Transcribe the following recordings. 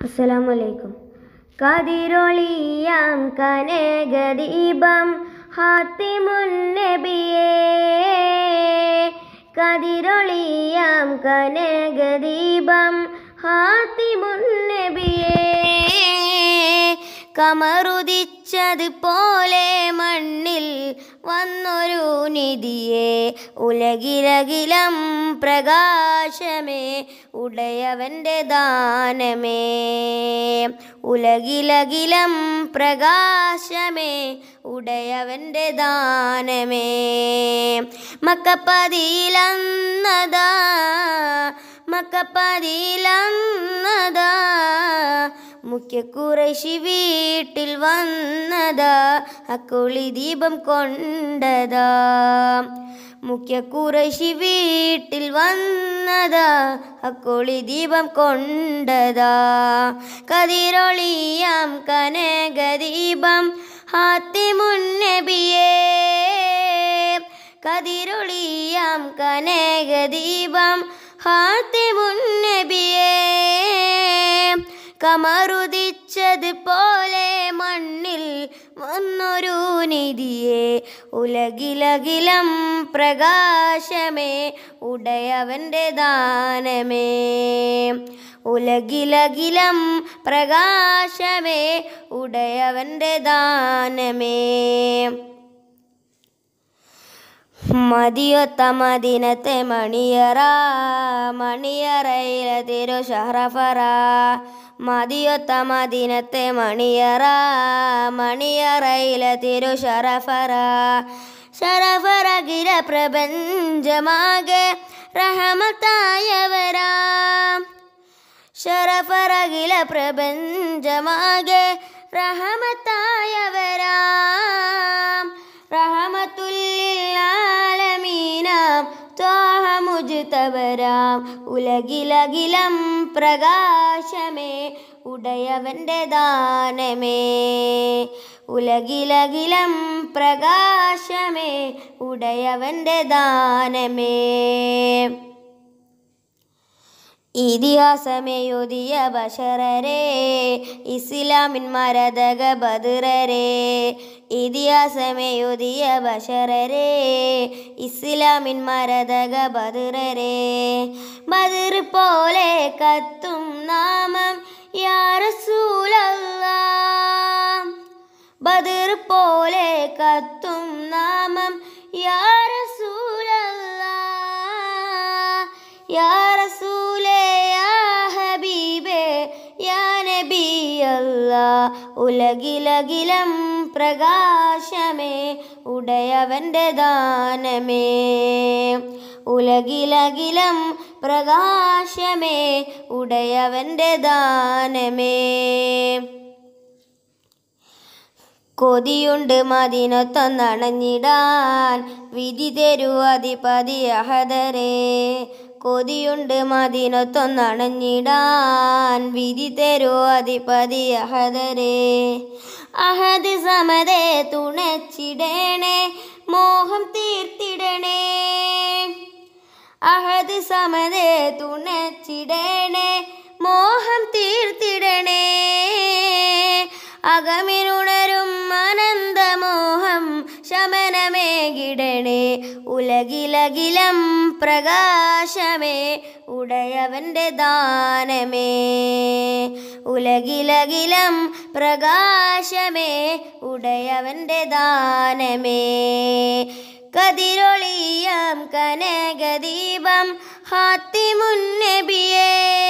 അസ്സലാമലൈക്കും. കതിരൊളിയാം കനകദീപം ഹാത്തിമുൻ നബിയേ, കതിരൊളിയാം കനകദീപം ഹാത്തിമുൻ നബിയേ, കമറുദിച്ചതുപോലെ മണ്ണിൽ വന്നൊരു നിധിയെ, ഉലകിലകിലം പ്രകാശമേ ഉടയവൻ്റെ ദാനമേ, ഉലകിലകിലം പ്രകാശമേ ഉടയവൻ്റെ ദാനമേ. മക്കപ്പതിയിലന്നതാ മക്കപ്പതിയിലന്നതാ മുഖ്യ ഖുറൈശി വീട്ടിൽ വന്നതാ, അക്കുളി ദീപം കൊണ്ടതാ. മുഖ്യ ഖുറൈശി വീട്ടിൽ വന്നതാ, അക്കുളി ദീപം കൊണ്ടതാ. കതിരൊളിയാം കനകദീപം ഹാത്തിമുൻ നബിയേ, കതിരൊളിയാം കനകദീപം ഹാത്തിമുൻ നബിയേ, കമറുദിച്ചതുപോലെ മണ്ണിൽ വന്നൊരു നിധിയെ, ഉലകിലകിലം പ്രകാശമേ ഉടയവൻ്റെ ദാനമേ, ഉലകിലകിലം പ്രകാശമേ ഉടയവൻ്റെ ദാനമേ. മദിയൊത്ത മദീനത്തെ മണിയറ, മണിയറയിലെ തിരു ഷറഫറ. മദിയൊത്ത മദീനത്തെ മണിയറ, മണിയറയിലെ തിരു ഷറഫറ. ഷറഫറ ഗിര പ്രപഞ്ചമാകെ റഹമത്തായവരാ, ഷറഫറ ഗില പ്രപഞ്ചമാകെ റഹമത്തായവരാ. റഹമത്തുല്ലിൽ ആലമീനാം ത്വാഹ മുജ്തബരാം, ഉലകിലകിലം പ്രകാശമേ ഉടയവൻ്റെ ദാനമേ, ഉലകിലകിലം പ്രകാശമേ ഉടയവൻ്റെ ദാനമേ. ഇതിഹാസമേയുദിയ ബശറരേ, ഇസ്ലാമിൻ മരതക ബദറരേ. ഇതിഹാസമേയുദിയ ബശറരേ, ഇസ്ലാമിൻ മരതക ബദറരേ. ബദർ പോലെ കത്തും നാമം യാ റസൂലല്ലാഹ്, ബദർ പോലെ കത്തും നാമം യാ റസൂലല്ലാഹ്. യാ റസൂലേ യാ ഹബീബേ യാ നബിയല്ലാഹ്, ഉലകിലകിലം പ്രകാശമേ ഉടയവൻ്റെ ദാനമേ, ഉലകിലകിലം പ്രകാശമേ ഉടയവൻ്റെ ദാനമേ. കൊതിയുണ്ട് മദീനത്തൊന്നണഞ്ഞിടാൻ, വിധി തരൂ അധിപതി അഹദരേ. കൊതിയുണ്ട് മദീനത്തൊന്നണഞ്ഞിടാൻ, വിധി തരൂ അധിപതി അഹദരേ. അഹദ് സമദേ തുണച്ചിടണേ മോഹം തീർത്തിടണേ, അഹദ് സമദേ തുണച്ചിടണേ മോഹം തീർത്തിടണേ. അകമിനുണരും ആനന്ദമോഹം ശമനമേകിടണേ, ഉലകിലകിലം പ്രകാശമേ ഉടയവൻ്റെ ദാനമേ, ഉലകിലകിലം പ്രകാശമേ ഉടയവൻ്റെ ദാനമേ. കതിരൊളിയാം കനകദീപം ഹാത്തിമുൻ നബിയേ,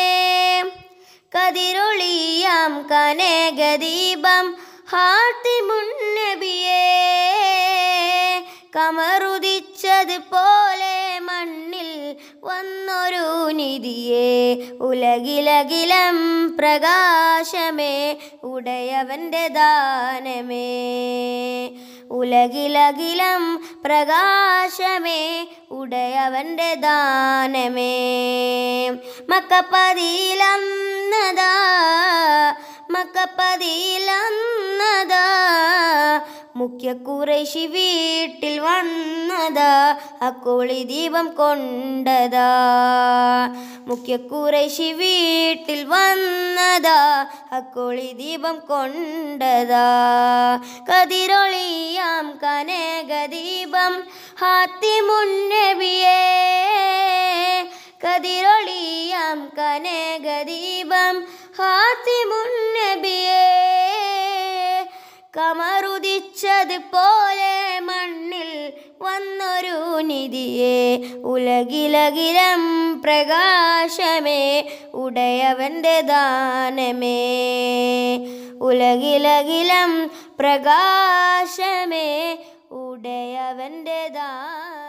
കതിരൊളിയാം കനകദീപം ഹാത്തിമുൻ നബിയേ, കമറുദിച്ചതുപോലെ മണ്ണിൽ വന്നൊരു നിധിയെ, ഉലകിലകിലം പ്രകാശമേ ഉടയവൻ്റെ ദാനമേ, ഉലകിലകിലം പ്രകാശമേ ഉടയവൻ്റെ ദാനമേ. മക്കപ്പതിയിലന്നതാ മക്കപ്പതിയിലന്നതാ മുഖ്യ ഖുറൈശി വീട്ടിൽ വന്നതാ, അക്കുളി ദീപം കൊണ്ടതാ. മുഖ്യ ഖുറൈശി വീട്ടിൽ വന്നതാ, വന്നതാ അക്കൊളി ദീപം കൊണ്ടതാ കതിരൊളിയാം കനകദീപം ഹാത്തിമുൻ നബിയേ കതിരൊളിയാം കനകദീപം ഹാത്തിമുൻ നബിയേ കമറുദിച്ചത് പോലെ മണ്ണിൽ വന്നൊരു നിധിയെ ഉലകിലകിലം പ്രകാശമേ ഉടയവൻ്റെ ദാനമേ ഉലകിലകിലം പ്രകാശമേ ഉടയവൻ്റെ ദാനമേ